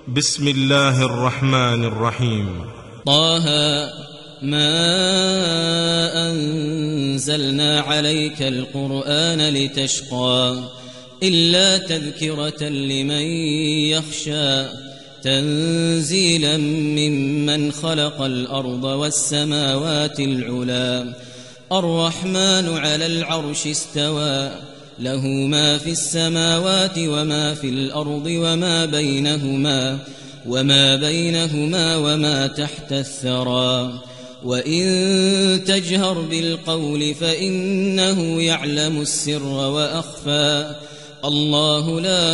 بسم الله الرحمن الرحيم. طه ما أنزلنا عليك القرآن لتشقى إلا تذكرة لمن يخشى تنزيلا ممن خلق الأرض والسماوات العلى الرحمن على العرش استوى له ما في السماوات وما في الأرض وما بينهما وما تحت الثرى وإن تجهر بالقول فإنه يعلم السر وأخفى الله لا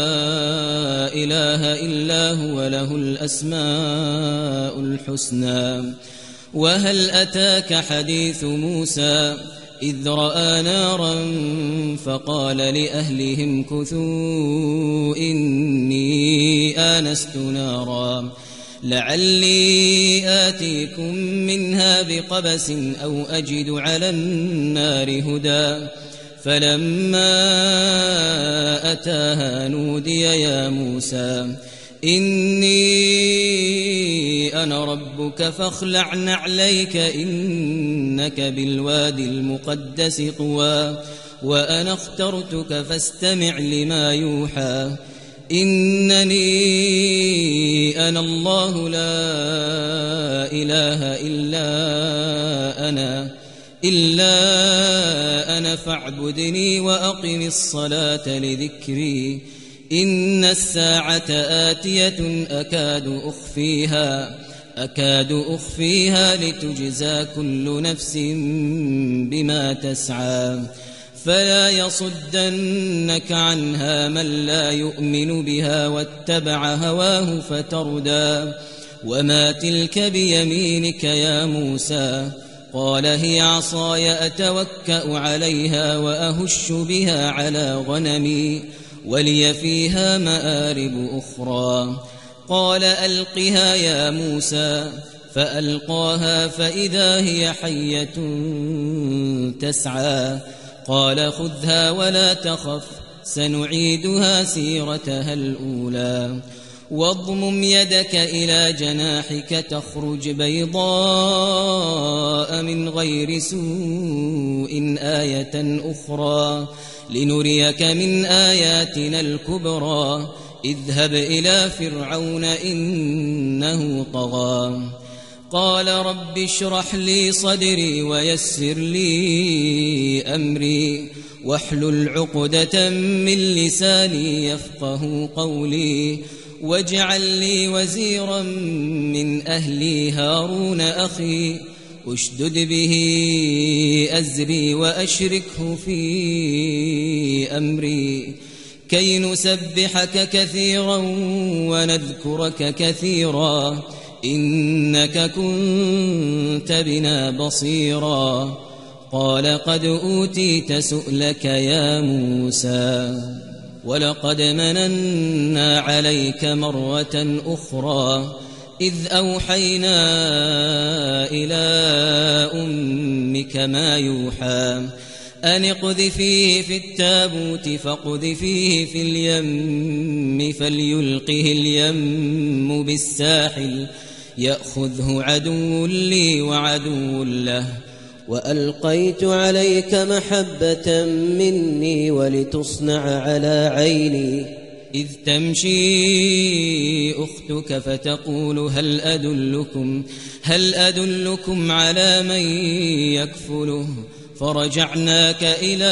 إله إلا هو له الأسماء الحسنى. وهل أتاك حديث موسى إذ رأى نارا فقال لأهلهم كثوا إني آنست نارا لعلي آتيكم منها بقبس أو أجد على النار هدى فلما أتاها نودي يا موسى إني أنا ربك فاخلع نعليك إنك بالوادي المقدس طوى وأنا اخترتك فاستمع لما يوحى إنني أنا الله لا إله إلا أنا فاعبدني وأقم الصلاة لذكري إن الساعة آتية أكاد أخفيها لتجزى كل نفس بما تسعى فلا يصدنك عنها من لا يؤمن بها واتبع هواه فتردى وما تلك بيمينك يا موسى قال هي عصاي أتوكأ عليها وأهش بها على غنمي ولي فيها مآرب أخرى قال ألقها يا موسى فألقاها فإذا هي حية تسعى قال خذها ولا تخف سنعيدها سيرتها الأولى واضمم يدك إلى جناحك تخرج بيضاء من غير سوء آية أخرى لنريك من آياتنا الكبرى اذهب إلى فرعون إنه طغى قال رب اشرح لي صدري ويسر لي أمري واحلل عقدة من لساني يفقه قولي واجعل لي وزيرا من أهلي هارون أخي اشدد به أزري وأشركه في أمري كي نسبحك كثيرا ونذكرك كثيرا إنك كنت بنا بصيرا قال قد أوتيت سؤلك يا موسى ولقد مننا عليك مرة أخرى إذ أوحينا إلى أمك ما يوحى أن اقذفيه في التابوت فاقذفيه في اليم فليلقه اليم بالساحل يأخذه عدو لي وعدو له وألقيت عليك محبة مني ولتصنع على عيني إذ تمشي أختك فتقول هل أدلكم على من يكفله فرجعناك إلى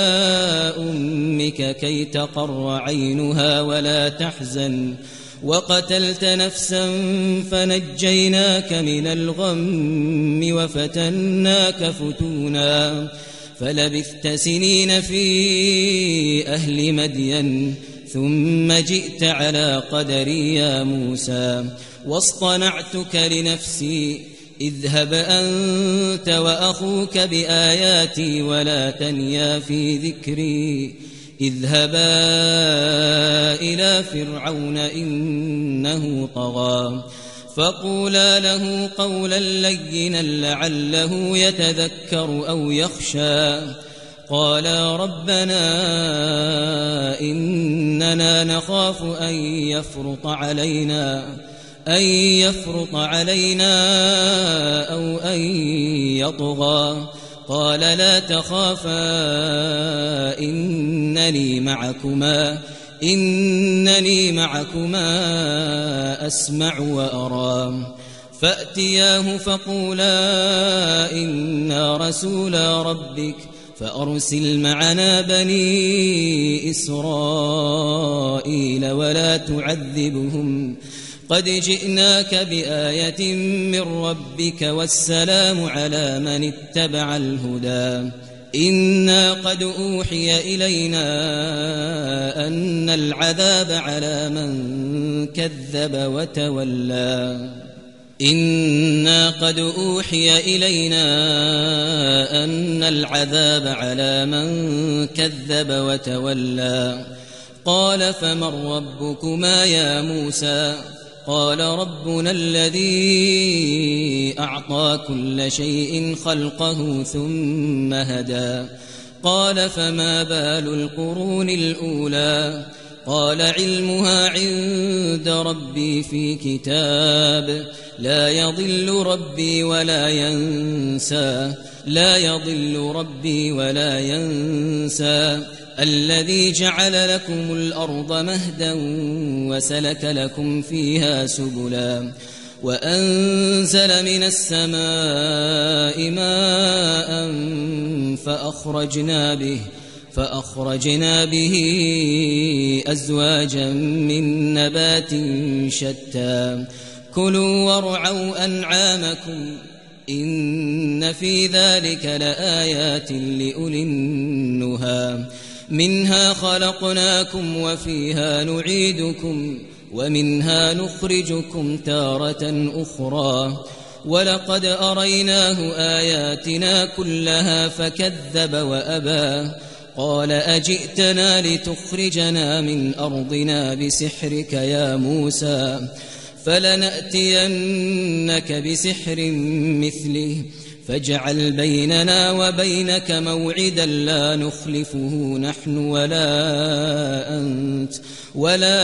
أمك كي تقر عينها ولا تحزن وقتلت نفسا فنجيناك من الغم وفتناك فتونا فلبثت سنين في أهل مدين ثم جئت على قدري يا موسى واصطنعتك لنفسي اذهب أنت وأخوك بآياتي ولا تنيا في ذكري اذهبا إلى فرعون إنه طغى فقولا له قولا لينا لعله يتذكر أو يخشى قالا ربنا إننا نخاف أن يفرط علينا أو أن يطغى قال لا تخافا إنني معكما أسمع وأرى فأتياه فقولا إنا رسولا ربك فأرسل معنا بني إسرائيل ولا تعذبهم قد جئناك بآية من ربك والسلام على من اتبع الهدى إنا قد أوحي إلينا أن العذاب على من كذب وتولى إنا قد أوحي إلينا أن العذاب على من كذب وتولى قال فمن ربكما يا موسى قال ربنا الذي أعطى كل شيء خلقه ثم هدى قال فما بال القرون الأولى قال علمها عند ربي في كتاب لا يضل ربي ولا ينسى الذي جعل لكم الأرض مهدا وسلك لكم فيها سبلا وأنزل من السماء ماء فأخرجنا به أزواجا من نبات شتى كلوا وارعوا أنعامكم إن في ذلك لآيات لأولي النهى منها خلقناكم وفيها نعيدكم ومنها نخرجكم تارة أخرى ولقد أريناه آياتنا كلها فكذب وأبى قال أجئتنا لتخرجنا من أرضنا بسحرك يا موسى فلنأتينك بسحر مثله فاجعل بيننا وبينك موعدا لا نخلفه نحن ولا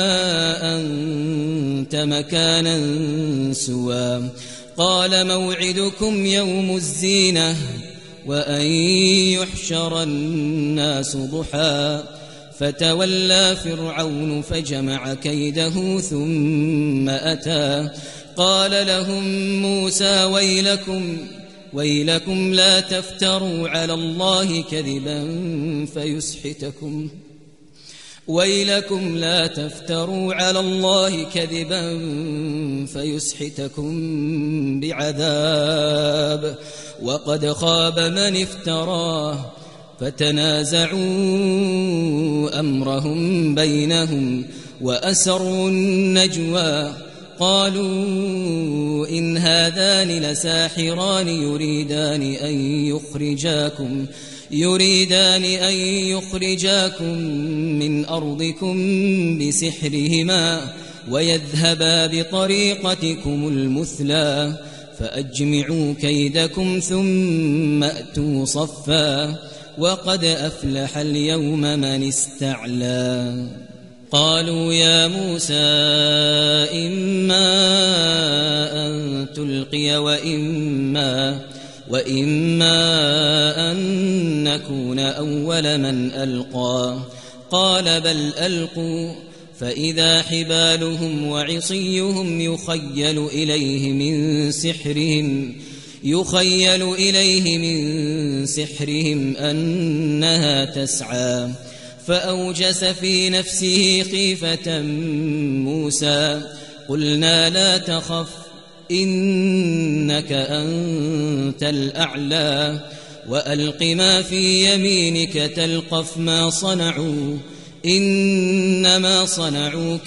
أنت مكانا سوى قال موعدكم يوم الزينة وأن يحشر الناس ضحى فتولى فرعون فجمع كيده ثم أتى قال لهم موسى ويلكم لا تفتروا على الله كذبا فيسحتكم بعذاب وقد خاب من افتراه فتنازعوا أمرهم بينهم وأسروا النجوى قالوا إن هذان لساحران يريدان أن يخرجاكم من أرضكم بسحرهما ويذهبا بطريقتكم المثلى فأجمعوا كيدكم ثم أتوا صفا وقد أفلح اليوم من استعلى قالوا يا موسى إما أن تلقي وإما أن نكون أول من ألقى قال بل ألقوا فإذا حبالهم وعصيهم يخيل إليه من سحرهم أنها تسعى فأوجس في نفسه خيفة موسى قلنا لا تخف إنك أنت الأعلى وألق ما في يمينك تلقف ما صنعوا إنما صنعوا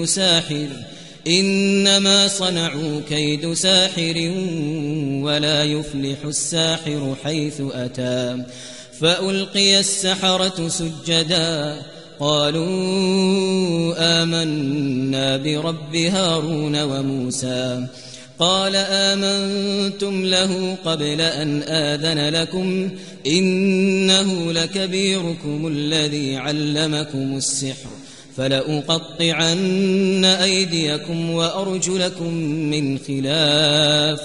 كيد ساحر ولا يفلح الساحر حيث أتى فألقي السحرة سجدا قالوا آمنا برب هارون وموسى قال آمنتم له قبل أن آذن لكم إنه لكبيركم الذي علمكم السحر فلأقطعن أيديكم وأرجلكم من خلاف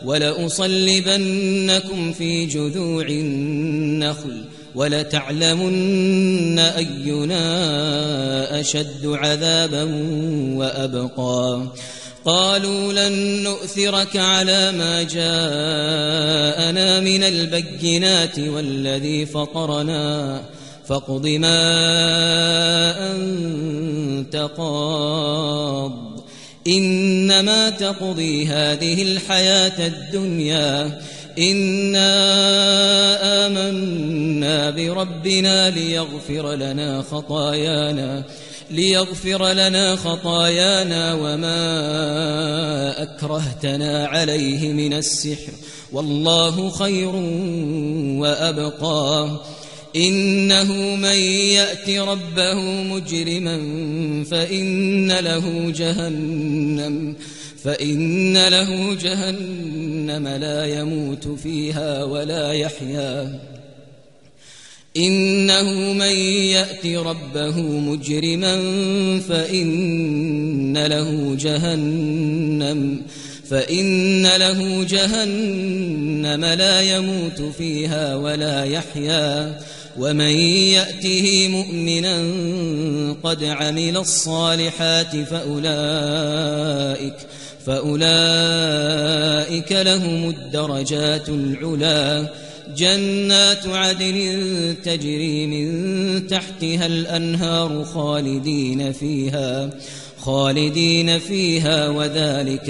ولأصلبنكم في جذوع النخل ولتعلمن أينا أشد عذابا وأبقى قالوا لن نؤثرك على ما جاءنا من البينات والذي فطرنا فاقض ما أنت قاض إنما تقضي هذه الحياة الدنيا إنا آمنا بربنا ليغفر لنا خطايانا وما أكرهتنا عليه من السحر والله خير وأبقى إنه من يأت ربه مجرما فإن له جهنم لا يموت فيها ولا يحيا إنه من يأت ربه مجرما فإن له جهنم لا يموت فيها ولا يحيا ومن يأته مؤمنا قد عمل الصالحات فأولئك لهم الدرجات العلا جنات عدن تجري من تحتها الأنهار خالدين فيها وذلك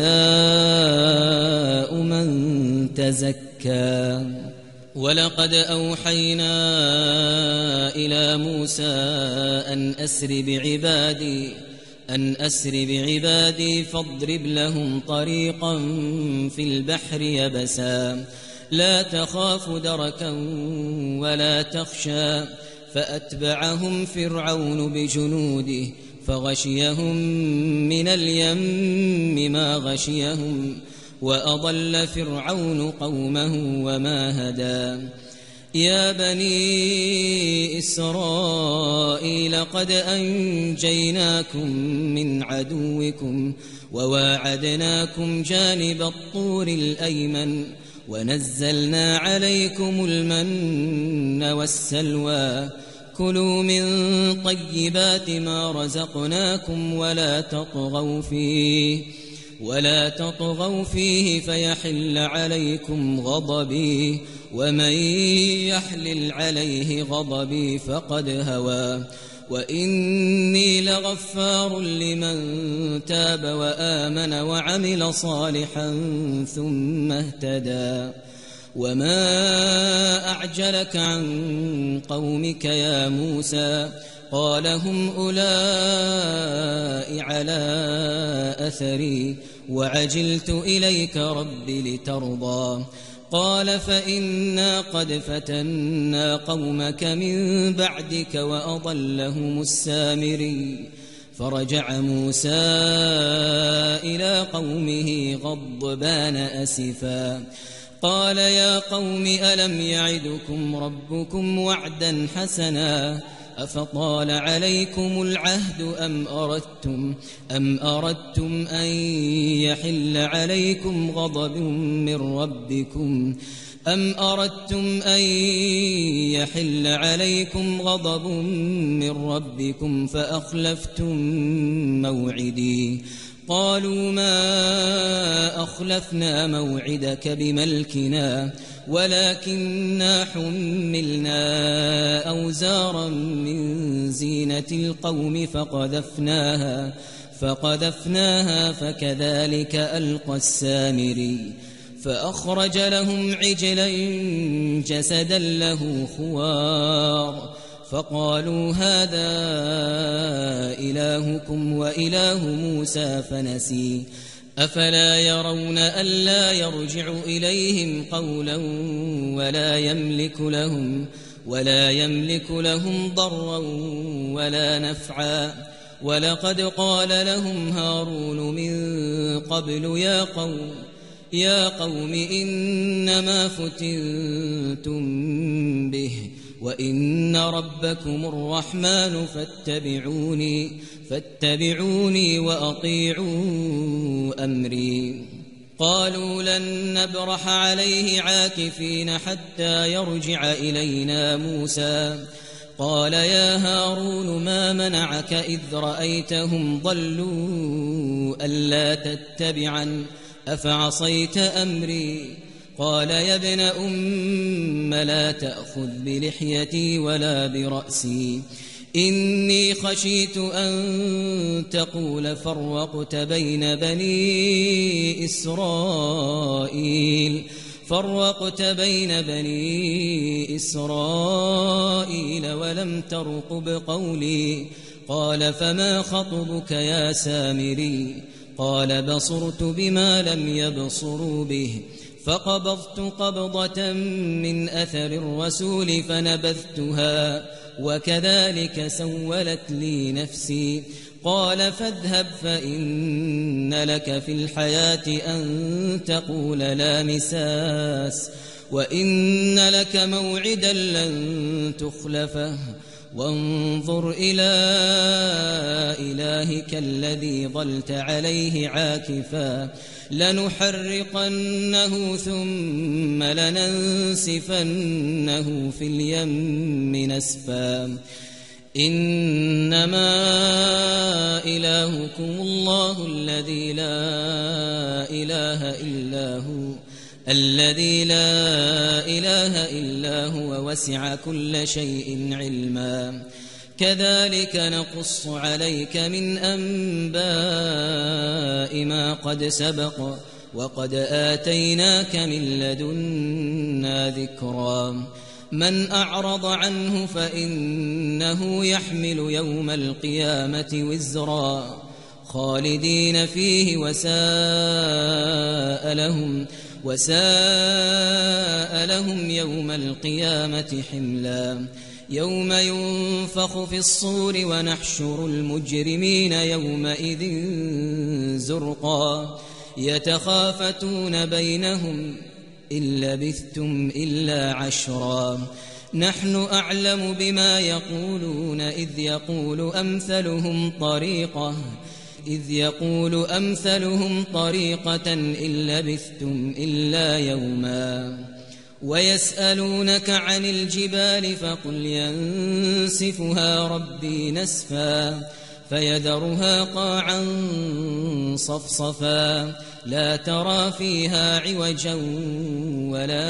جزاء من تزكى ولقد أوحينا إلى موسى أن أسر بعبادي فاضرب لهم طريقا في البحر يبسا لا تخاف دركا ولا تخشى فأتبعهم فرعون بجنوده فغشيهم من اليم ما غشيهم وأضل فرعون قومه وما هدى يا بني إسرائيل قد أنجيناكم من عدوكم وواعدناكم جانب الطور الأيمن ونزلنا عليكم المن والسلوى كلوا من طيبات ما رزقناكم ولا تطغوا فيه فيحل عليكم غضبي ومن يحلل عليه غضبي فقد هوى وإني لغفار لمن تاب وآمن وعمل صالحا ثم اهتدى وما أعجلك عن قومك يا موسى قال هم أولئك على أثري وعجلت إليك رب لترضى قال فإنا قد فتنا قومك من بعدك وأضلهم السامري فرجع موسى إلى قومه غضبان أسفا قال يا قوم ألم يعدكم ربكم وعدا حسنا أفطال عليكم العهد أم أردتم أن يحل عليكم غضب من ربكم فأخلفتم موعدي قالوا ما أخلفنا موعدك بملكنا ولكننا حملنا أوزارا من زينة القوم فقذفناها فكذلك ألقى السامري فأخرج لهم عجلا جسدا له خوار فقالوا هذا إلهكم وإله موسى فنسي أفلا يرون ألا يرجع إليهم قولا ولا يملك لهم ضرا ولا نفعا ولقد قال لهم هارون من قبل يا قوم إنما فتنتم به وإن ربكم الرحمن فاتبعوني وأطيعوا أمري. قالوا لن نبرح عليه عاكفين حتى يرجع إلينا موسى. قال يا هارون ما منعك إذ رأيتهم ضلوا ألا تتبعن أفعصيت أمري؟ قال يا ابن أم لا تأخذ بلحيتي ولا برأسي إني خشيت أن تقول فرقت بين بني إسرائيل ولم ترقب قولي. قال فما خطبك يا سامري؟ قال بصرت بما لم يبصروا به فقبضت قبضة من أثر الرسول فنبذتها وكذلك سولت لي نفسي. قال فاذهب فإن لك في الحياة أن تقول لا مساس وإن لك موعدا لن تخلفه وانظر إلى إلهك الذي ظلت عليه عاكفا لنحرقنه ثم لننسفنه في اليم نسفا. إنما إلهكم الله الذي لا إله إلا هو وسع كل شيء علما. كذلك نقص عليك من أنباء ما قد سبق وقد آتيناك من لدنا ذكرا. من أعرض عنه فإنه يحمل يوم القيامة وزرا خالدين فيه وساء لهم يوم القيامة حملا. يوم ينفخ في الصور ونحشر المجرمين يومئذ زرقا يتخافتون بينهم إن لبثتم إلا عشرا نحن أعلم بما يقولون إذ يقول أمثلهم طريقة إن لبثتم إلا يوما. ويسألونك عن الجبال فقل ينسفها ربي نسفا فيذرها قاعا صفصفا لا ترى فيها عوجا ولا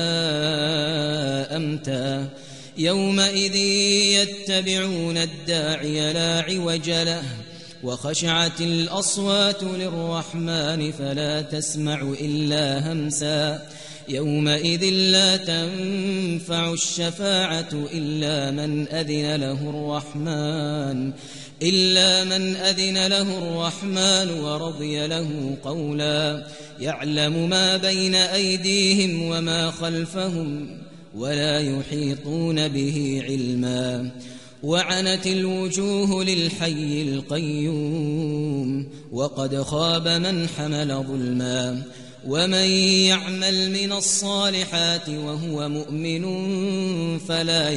أمتا. يومئذ يتبعون الداعي لا عوج له وخشعت الأصوات للرحمن فلا تسمع إلا همسا. يومئذ لا تنفع الشفاعة إلا من أذن له الرحمن ورضي له قولا. يعلم ما بين أيديهم وما خلفهم ولا يحيطون به علما. وعنت الوجوه للحي القيوم وقد خاب من حمل ظلما. ومن يعمل من الصالحات وهو مؤمن فلا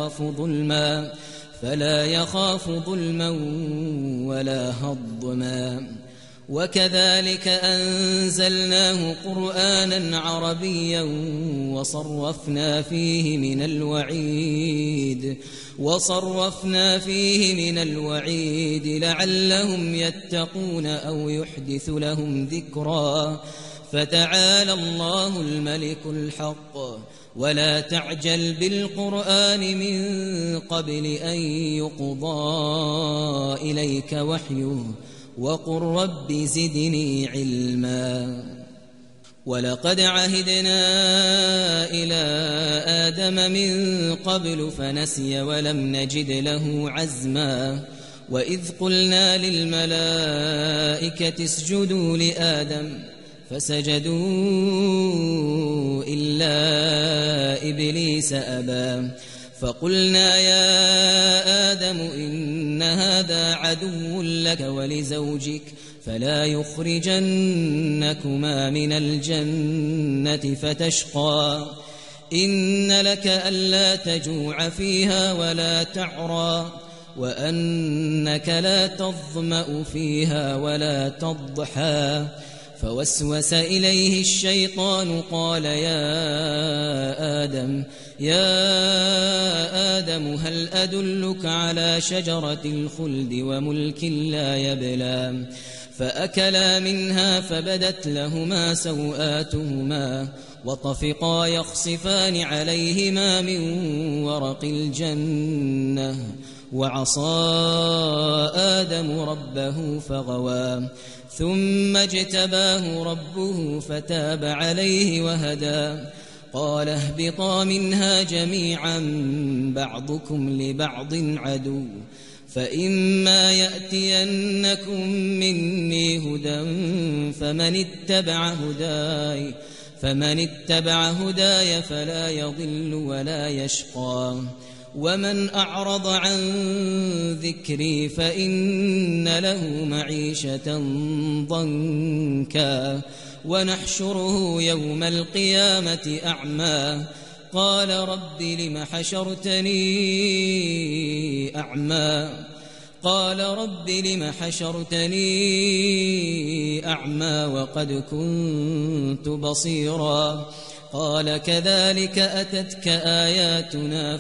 يخاف ظلما ولا هضما. وكذلك أنزلناه قرآنا عربيا وصرفنا فيه من الوعيد لعلهم يتقون أو يحدث لهم ذكرا. فتعالى الله الملك الحق ولا تعجل بالقرآن من قبل أن يقضى إليك وحيه وقل رب زدني علما. ولقد عهدنا إلى آدم من قبل فنسي ولم نجد له عزما. وإذ قلنا للملائكة اسجدوا لآدم فسجدوا إلا إبليس أبى فقلنا يا آدم إن هذا عدو لك ولزوجك فلا يخرجنكما من الجنة فتشقى إن لك ألا تجوع فيها ولا تعرى وأنك لا تظمأ فيها ولا تضحى فوسوس إليه الشيطان قال يا آدم هل أدلك على شجرة الخلد وملك لا يبلى فأكلا منها فبدت لهما سوآتهما وطفقا يخصفان عليهما من ورق الجنة وعصى آدم ربه فغوى ثم اجتباه ربه فتاب عليه وهدى قال اهبطا منها جميعا بعضكم لبعض عدو فإما يأتينكم مني هدى فمن اتبع هداي فلا يضل ولا يشقى ومن أعرض عن ذكري فإن له معيشة ضنكا ونحشره يوم القيامة أعمى قال رب لم حشرتني أعمى وقد كنت بصيرا قال كذلك أتتك آياتنا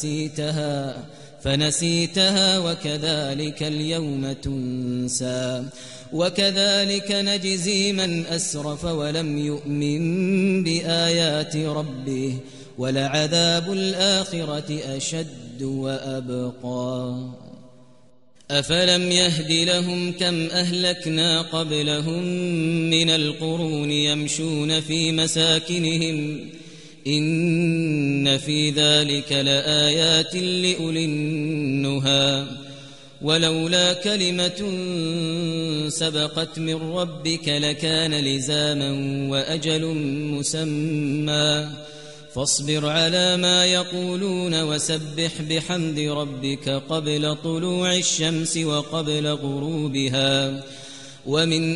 فنسيتها وكذلك اليوم تنسى وكذلك نجزي من أسرف ولم يؤمن بآيات ربه ولعذاب الآخرة أشد وأبقى أفلم يهد لهم كم أهلكنا قبلهم من القرون يمشون في مساكنهم إن في ذلك لآيات لأولي النهى ولولا كلمة سبقت من ربك لكان لزاما وأجل مسمى فاصبر على ما يقولون وسبح بحمد ربك قبل طلوع الشمس وقبل غروبها ومن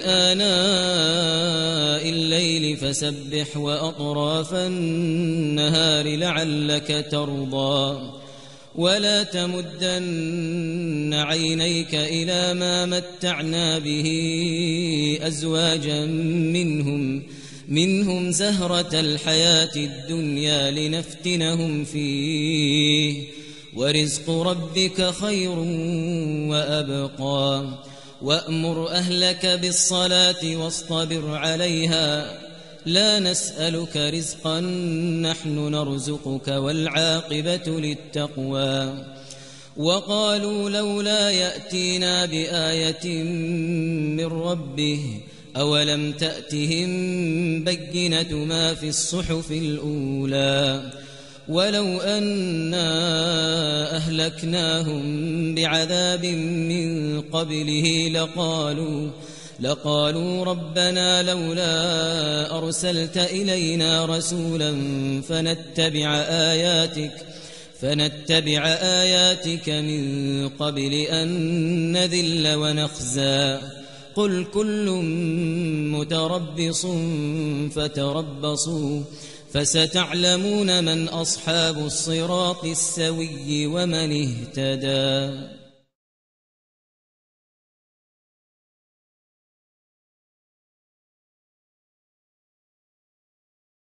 آناء الليل فسبح وأطراف النهار لعلك ترضى ولا تمدن عينيك إلى ما متعنا به أزواجا منهم زهرة الحياة الدنيا لنفتنهم فيه ورزق ربك خير وأبقى وأمر أهلك بالصلاة واصطبر عليها لا نسألك رزقا نحن نرزقك والعاقبة للتقوى وقالوا لولا يأتينا بآية من ربه أولم تأتهم بينة ما في الصحف الأولى ولو أنا أهلكناهم بعذاب من قبله لقالوا ربنا لولا أرسلت إلينا رسولا فنتبع آياتك من قبل أن نذل ونخزى قل كل متربص فتربصوا فستعلمون من أصحاب الصراط السوي ومن اهتدى